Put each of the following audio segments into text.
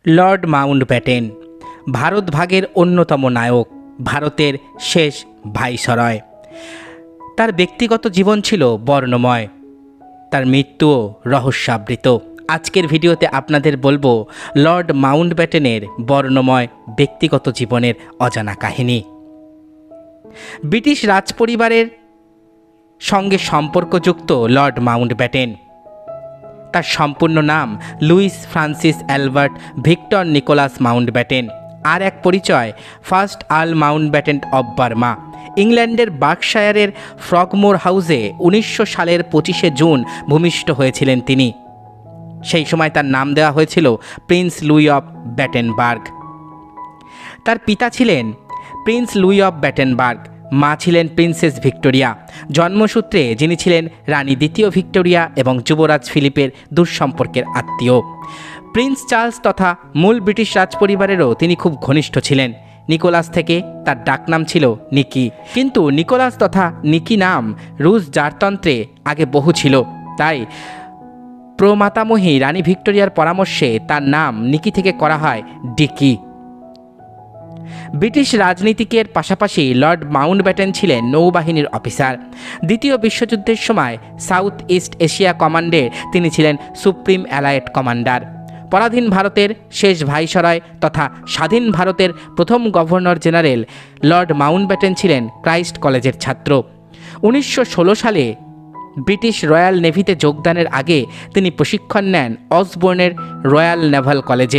Lord Mountbatten Bharat ভাগের অন্যতম নায়ক, ভারতের শেষ ভাইসরয়। তার ব্যক্তিগত জীবন ছিল বর্ণময়, তার মৃত্যুও রহস্যাবৃত। আজকের ভিডিওতে আপনাদের বলবো লর্ড মাউন্টব্যাটেনের বর্ণময় ব্যক্তিগত জীবনের অজানা কাহিনী। ব্রিটিশ রাজপরিবারের সঙ্গে সম্পর্কযুক্ত লর্ড মাউন্টব্যাটেন। তার সম্পূর্ণ নাম Louis Francis Albert Victor Nicholas Mountbatten. আর এক পরিচয় first earl Mountbatten of Burma. ইংল্যান্ডের বার্কশায়ারের ফ্রগমোর হাউসে 1900 সালের 25শে জুন ভূমিষ্ঠ হয়েছিলেন তিনি। সেই সময় তার নাম দেওয়া হয়েছিল প্রিন্স লুই অব ব্যাটেনবার্গ। তার পিতা ছিলেন প্রিন্স লুই অব ব্যাটেনবার্গ, মা ছিলেন প্রিন্সেস ভিক্টোরিয়া। জন্মসূত্রে যিনি ছিলেন রানী দ্বিতীয় ভিক্টোরিয়া এবং যুবরাজ ফিলিপের দূরসম্পর্কের আত্মীয়। প্রিন্স চার্লস তথা মূল ব্রিটিশ রাজপরিবারেরও তিনি খুব ঘনিষ্ঠ ছিলেন। নিকোলাস থেকে তার ডাকনাম ছিল নিকি, কিন্তু নিকোলাস তথা নিকি নাম রুশ জারতন্ত্রে আগে বহু ছিল, তাই প্রমাতামহী রানী ভিক্টোরিয়ার পরামর্শে তার নাম নিকি থেকে করা হয় ডিকি। ব্রিটিশ রাজনীতিকের পাশাপাশি লর্ড মাউন্টব্যাটেন ছিলেন নৌবাহিনীর অফিসার। দ্বিতীয় বিশ্বযুদ্ধের সময় সাউথ ইস্ট এশিয়া কমান্ডে তিনি ছিলেন সুপ্রিম অ্যালায়েড কমান্ডার। পরাধীন ভারতের শেষ ভাইসরয় তথা স্বাধীন ভারতের প্রথম গভর্নর জেনারেল লর্ড মাউন্টব্যাটেন ছিলেন ক্রাইস্ট কলেজের ছাত্র। 1916 সালে ব্রিটিশ রয়্যাল নেভিতে যোগদানের আগে তিনি প্রশিক্ষণ নেন অসবোর্নের রয়্যাল নেভাল কলেজে।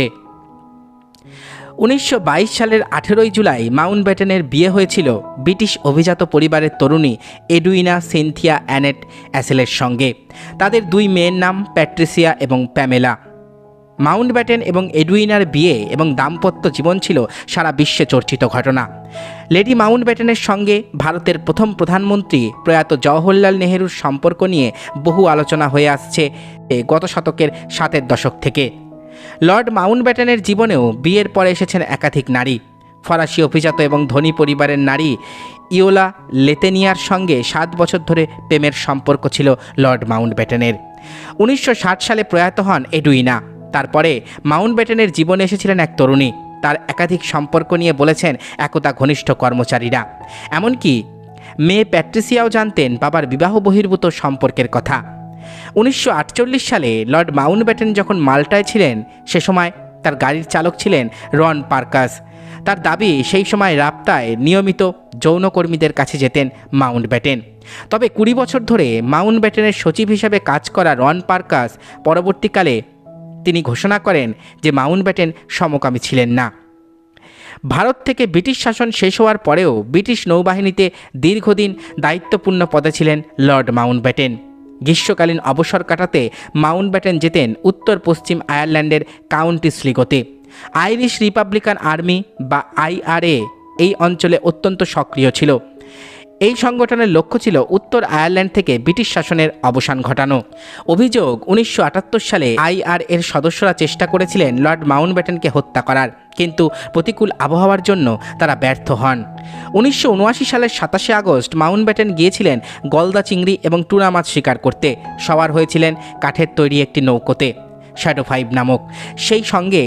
1922 সালের 18 জুলাই মাউন্টব্যাটেনের বিয়ে হয়েছিল ব্রিটিশ অভিজাত পরিবারের তরুণী এডুইনা সিনথিয়া অ্যানেট অ্যাসেলের সঙ্গে। তাদের দুই মেয়ের নাম প্যাট্রিসিয়া এবং প্যামেলা। মাউন্টব্যাটেন এবং এডুইনার বিয়ে এবং দাম্পত্য জীবন ছিল সারা বিশ্বে চর্চিত ঘটনা। লেডি মাউন্টব্যাটেনের সঙ্গে ভারতের প্রথম প্রধানমন্ত্রী প্রয়াত জওহরলাল নেহেরুর সম্পর্ক নিয়ে বহু আলোচনা হয়ে আসছে গত শতকের 7 দশক থেকে। লর্ড মাউন্টব্যাটেনের জীবনেও বিয়ের পরে এসেছেন একাধিক নারী। ফরাসি অভিজাত এবং ধনী পরিবারের নারী ইওলা লেতেনিয়ার সঙ্গে 7 বছর ধরে প্রেমের সম্পর্ক ছিল লর্ড মাউন্টব্যাটেনের। 1960 সালে প্রয়াত হন এডুইনা। তারপরে মাউন্টব্যাটেনের জীবনে এসেছিলেন এক তরুণী। তার একাধিক সম্পর্ক নিয়ে বলেছেন একদা ঘনিষ্ঠ কর্মচারীরা। এমনকি মেয়ে প্যাট্রিসিয়াও জানতেন বাবার বিবাহ বহির্ভূত সম্পর্কের কথা। 1948 সালে লর্ড মাউন্টব্যাটেন যখন মাল্টায় ছিলেন, সে সময় তার গাড়ির চালক ছিলেন রন পার্কাস। তার দাবি সেই সময় রাপ্তায় নিয়মিত যৌনকর্মীদের কাছে যেতেন মাউন্টব্যাটেন। তবে 20 বছর ধরে মাউন্টব্যাটেনের সচিব হিসাবে কাজ করা রন পার্কাস পরবর্তীকালে তিনি ঘোষণা করেন যে মাউন্টব্যাটেন সমকামী ছিলেন না। ভারত থেকে ব্রিটিশ শাসন শেষ হওয়ার পরেও ব্রিটিশ নৌবাহিনীতে দীর্ঘদিন দায়িত্বপূর্ণ পদে ছিলেন লর্ড মাউন্টব্যাটেন। গ্রীষ্মকালীন অবসর কাটাতে মাউন্টব্যাটেন যেতেন উত্তর পশ্চিম আয়ারল্যান্ডের কাউন্টি স্লিগোতে। আইরিশ রিপাবলিকান আর্মি বা IRA এই অঞ্চলে অত্যন্ত সক্রিয় ছিল। এই সংগঠনের লক্ষ্য ছিল উত্তর আয়ারল্যান্ড থেকে ব্রিটিশ শাসনের অবসান ঘটানো। অভিযোগ, 1978 সালে IRA এর সদস্যরা চেষ্টা করেছিলেন লর্ড মাউন্টব্যাটেনকে হত্যা করার, কিন্তু প্রতিকূল আবহাওয়ার জন্য তারা ব্যর্থ হন। 1979 সালের 27শে আগস্ট মাউন্টব্যাটেন গিয়েছিলেন গলদা চিংড়ি এবং টুনা মাছ শিকার করতে। সওয়ার হয়েছিলেন কাঠের তৈরি একটি নৌকোতে, শ্যাডো 5 নামক। সেই সঙ্গে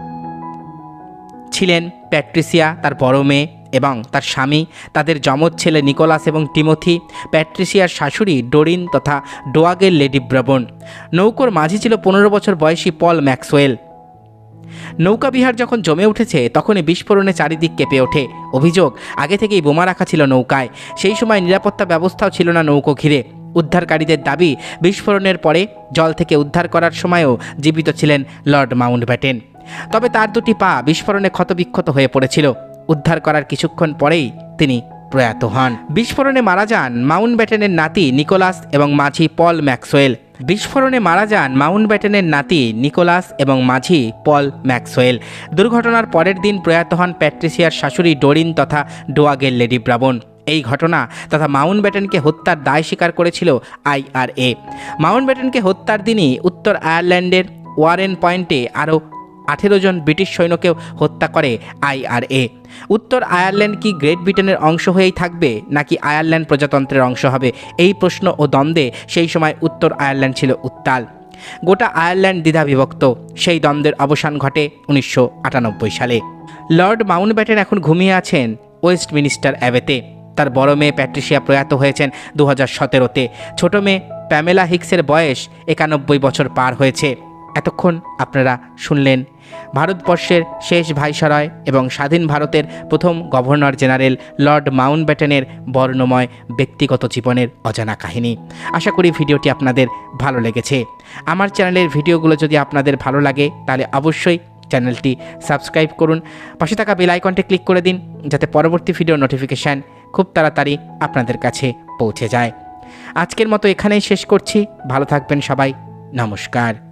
ছিলেন প্যাট্রিসিয়া, তার বড় মেয়ে এবং তার স্বামী, তাদের যমজ ছেলে নিকোলাস এবং টিমোথি, প্যাট্রিসিয়ার শাশুড়ি ডোরিন তথা ডোয়াগের লেডি ব্রাবন। নৌকোর মাঝি ছিল 15 বছর বয়সী পল ম্যাক্সওয়েল। নৌকাবিহার যখন জমে উঠেছে তখনই বিস্ফোরণে চারিদিক কেঁপে ওঠে। অভিযোগ, আগে থেকেই বোমা রাখা ছিল নৌকায়। সেই সময় নিরাপত্তা ব্যবস্থাও ছিল না নৌকো ঘিরে। উদ্ধারকারীদের দাবি, বিস্ফোরণের পরে জল থেকে উদ্ধার করার সময়ও জীবিত ছিলেন লর্ড মাউন্টব্যাটেন। তবে তার দুটি পা বিস্ফোরণে ক্ষতবিক্ষত হয়ে পড়েছিল। উদ্ধার করার কিছুক্ষণ পরেই তিনি প্রয়াত হন। বিস্ফোরণে মারা যান মাউন্টব্যাটেনের নাতি নিকোলাস এবং মাঝি পল ম্যাক্সওয়েল। বিস্ফোরণে মারা যান মাউন্টব্যাটেনের নাতি নিকোলাস এবং মাঝি পল ম্যাক্সওয়েল। দুর্ঘটনার পরের দিন প্রয়াত হন প্যাট্রিসিয়ার শাশুড়ি ডোরিন তথা ডোয়াগের লেডি ব্রাবন। এই ঘটনা তথা মাউন্টব্যাটেনকে হত্যার দায় স্বীকার করেছিল IRA। মাউন্টব্যাটেনকে হত্যার দিনই উত্তর আয়ারল্যান্ডের ওয়ারেন পয়েন্টে আরও 18 জন ব্রিটিশ সৈন্যকেও হত্যা করে IRA। উত্তর আয়ারল্যান্ড কি গ্রেট ব্রিটেনের অংশ হয়েই থাকবে নাকি আয়ারল্যান্ড প্রজাতন্ত্রের অংশ হবে, এই প্রশ্ন ও দ্বন্দ্বে সেই সময় উত্তর আয়ারল্যান্ড ছিল উত্তাল। গোটা আয়ারল্যান্ড দ্বিধা বিভক্ত। সেই দ্বন্দ্বের অবসান ঘটে 1998 সালে। লর্ড মাউন্টব্যাটেন এখন ঘুমিয়ে আছেন ওয়েস্টমিনিস্টার অ্যাবেতে। তার বড় মেয়ে প্যাট্রিসিয়া প্রয়াত হয়েছেন 2017-তে। ছোট মেয়ে প্যামেলা হিক্সের বয়স 91 বছর পার হয়েছে। এতক্ষণ আপনারা শুনলেন ভারতবর্ষের শেষ ভাইসরয় এবং স্বাধীন ভারতের প্রথম গভর্নর জেনারেল লর্ড মাউন্টব্যাটেনের বর্ণময় ব্যক্তিগত জীবনের অজানা কাহিনী। আশা করি ভিডিওটি আপনাদের ভালো লেগেছে। আমার চ্যানেলের ভিডিওগুলো যদি আপনাদের ভালো লাগে তাহলে অবশ্যই চ্যানেলটি সাবস্ক্রাইব করুন। পাশে থাকা বেল আইকনটি ক্লিক করে দিন যাতে পরবর্তী ভিডিও নোটিফিকেশান খুব তাড়াতাড়ি আপনাদের কাছে পৌঁছে যায়। আজকের মতো এখানেই শেষ করছি। ভালো থাকবেন সবাই। নমস্কার।